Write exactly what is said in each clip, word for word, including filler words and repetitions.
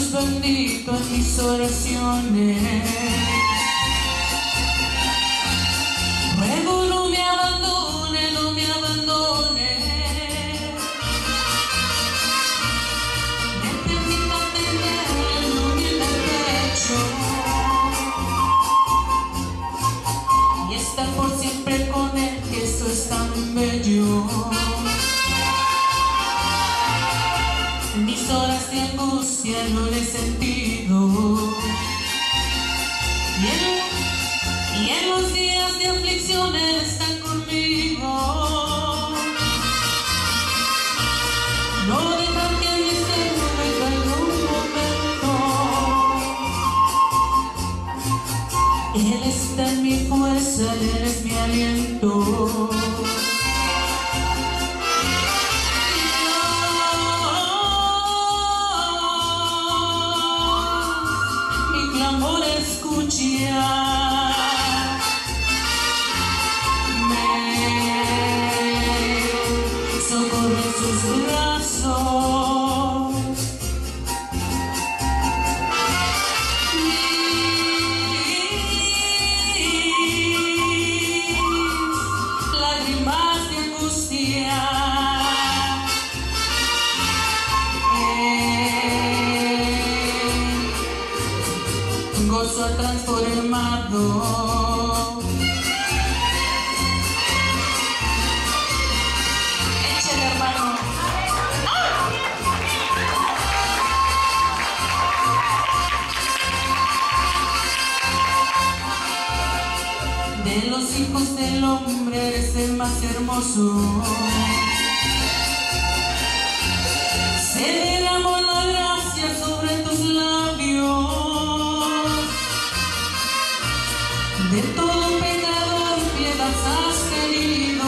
Dios bendito en mis oraciones. Ruego no me abandone, no me abandone. Me permita tenerlo en el pecho y estar por siempre con él, que esto es tan bello. Mis horas de angustia no le he sentido, y en, y en los días de aflicción Él está conmigo. No deja que el misterio me caiga un momento. Él está en mi fuerza, Él es mi aliento. Amor, escucha, me socorre en sus brazos. Mis lágrimas de angustia gozo transformado. Échale, hermano. De los hijos del hombre eres el más hermoso. Se derramó la gracia sobre tus labios. De todo pecador piedad has querido,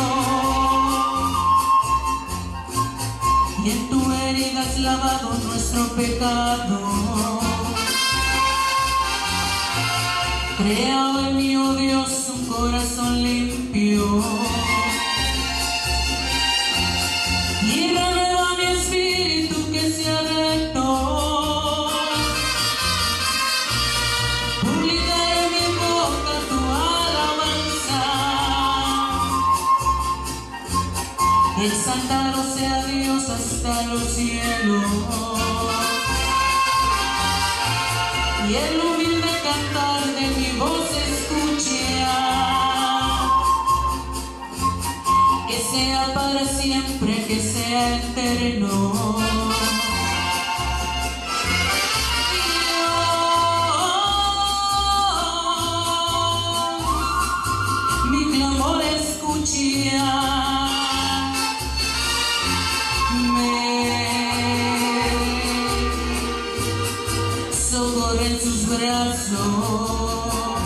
y en tu herida has lavado nuestro pecado. Crea en mí, oh Dios, un corazón limpio, y renueva mi espíritu que sea recto. Exaltado sea Dios hasta los cielos, y el humilde cantar de mi voz escucha, que sea para siempre, que sea eterno. Mi clamor escucha, socorre en sus brazos.